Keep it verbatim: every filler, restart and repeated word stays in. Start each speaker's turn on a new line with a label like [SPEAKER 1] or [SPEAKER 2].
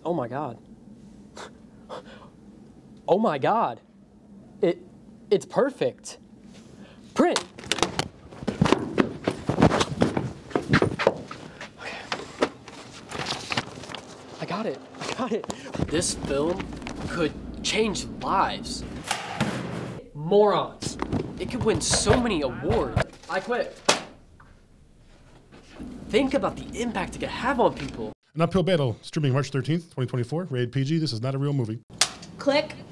[SPEAKER 1] Oh my God. Oh my God. It, it's perfect. Print. Okay. I got it, I got it. This film could change lives. Morons. It could win so many awards. I quit. Think about the impact it could have on people.
[SPEAKER 2] An Uphill Battle, streaming March thirteenth, twenty twenty-four, rated P G. This is not a real movie.
[SPEAKER 3] Click.